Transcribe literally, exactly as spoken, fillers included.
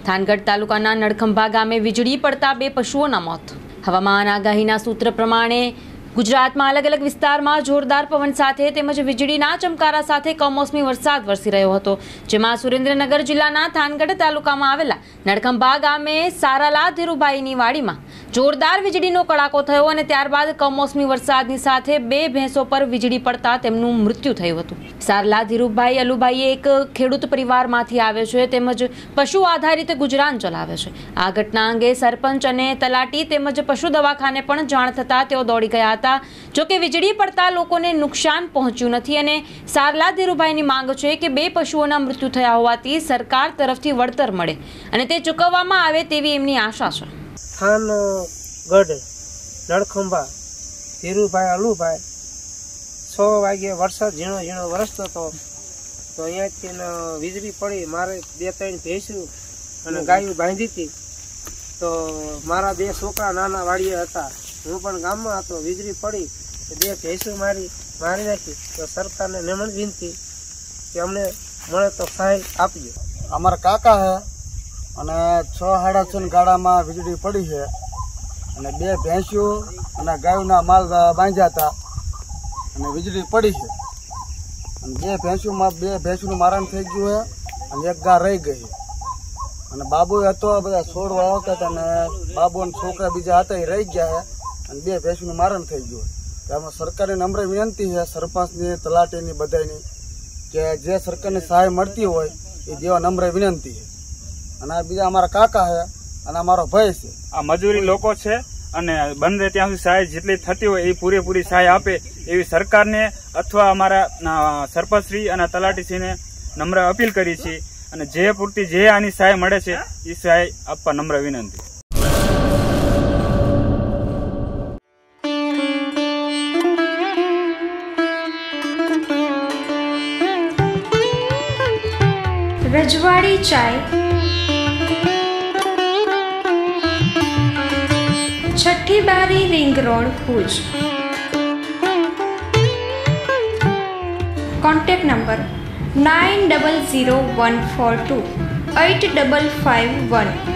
થાનગઢ તાલુકાના નળખંભા ગામે વીજળી પડતા બે પશુઓના મોત। હવામાન આગાહીના સૂત્ર પ્રમાણે ગુજરાતમાં અલગ અલગ વિસ્તારમાં જોરદાર પવન સાથે તેમજ વીજળીના ચમકારા સાથે કમોસમી વરસાદ વરસી રહ્યો હતો, જેમાં સુરેન્દ્રનગર જિલ્લાના થાનગઢ તાલુકામાં આવેલા નળખંભા ગામે સારાલા ધીરુભાઈની વાડીમાં જોરદાર વીજળીનો કડાકો થયો અને ત્યારબાદ કમોસમી વરસાદની સાથે બે ભેંસો પર વીજળી પડતા તેમનું મૃત્યુ થયું હતું। સારલા ધીરુભાઈ અલુભાઈ એક ખેડૂત પરિવારમાંથી આવે છે તેમજ પશુ આધારિત ગુજરાન ચલાવે છે। આ ઘટના અંગે સરપંચ અને તલાટી તેમજ પશુ દવાખાને પણ જાણ થતા તેઓ દોડી ગયા હતા। જો કે વીજળી પડતા લોકોને નુકસાન પહોંચ્યું નથી અને સારલા ધીરુભાઈની માંગ છે કે બે પશુઓના મૃત્યુ થયા હોવાથી સરકાર તરફથી વળતર મળે અને તે ચૂકવવામાં આવે તેવી એમની આશા છે। થાનગઢ નળખંભા ધીરુભાઈ અલુભાઈ છ વાગે વરસાદ ઝીણો ઝીણો વરસતો હતો તો અહીંયાથી વીજળી પડી। મારે બે ત્રણ ભેંસું અને ગાયું બાંધી હતી તો મારા બે છોકરા નાના વાડીએ હતા, હું પણ ગામમાં હતો। વીજળી પડી બે ભેંસું મારી મારી નાખી તો સરકારને નમ્ર વિનંતી કે અમને મળે તો સહાય આપજો। અમારા કાકા હે અને છ સાડા છ ગાળામાં વીજળી પડી છે અને બે ભેંસ્યું અને ગાયના માલ બાંધ્યા હતા અને વીજળી પડી છે અને બે ભેંસુમાં બે ભેંસુનું મારણ થઈ ગયું છે અને એક ગા રહી ગઈ અને બાબુ હતો, બધા છોડવા આવતા હતા અને બાબુ અને છોકરા બીજા હતા એ રહી ગયા છે અને બે ભેંસુનું મારણ થઈ ગયું। આમાં સરકારની નમ્ર વિનંતી છે સરપંચની તલાટીની બધાની કે જે સરકારની સહાય મળતી હોય એ દેવા નમ્ર વિનંતી છે। અને આ બીજા અમારા કાકા છે અને અમારો ભાઈ છે। આ મજૂરી લોકો છે અને બને ત્યાં સુધી સહાય જેટલી થતી હોય એ પૂરેપૂરી સહાય આપે એવી સરકારને અથવા અમારા સરપંચશ્રી અને તલાટીશ્રીને નમ્ર અપીલ કરી છે અને જે પૂરતી જે આની સહાય મળે છે એ સહાય આપવા નમ્ર વિનંતી। રજવાડી ચાય, છઠ્ઠી બારી ring road Bhuj. Contact number nine double zero one four two eight double five one.